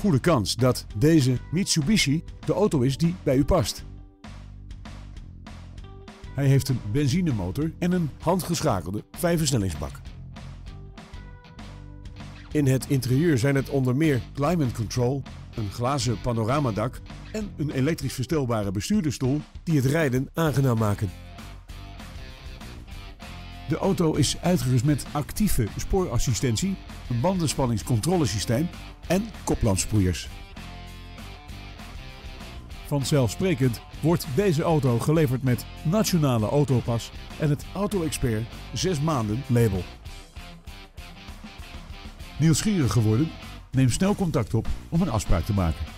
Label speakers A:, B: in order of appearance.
A: goede kans dat deze Mitsubishi de auto is die bij u past. Hij heeft een benzinemotor en een handgeschakelde 5-versnellingsbak. In het interieur zijn het onder meer climate control, een glazen panoramadak en een elektrisch verstelbare bestuurdersstoel die het rijden aangenaam maken. De auto is uitgerust met actieve spoorassistentie, een bandenspanningscontrolesysteem en koplampsproeiers. Vanzelfsprekend wordt deze auto geleverd met Nationale Autopas en het Auto Expert 6 maanden label. Nieuwsgierig geworden? Neem snel contact op om een afspraak te maken.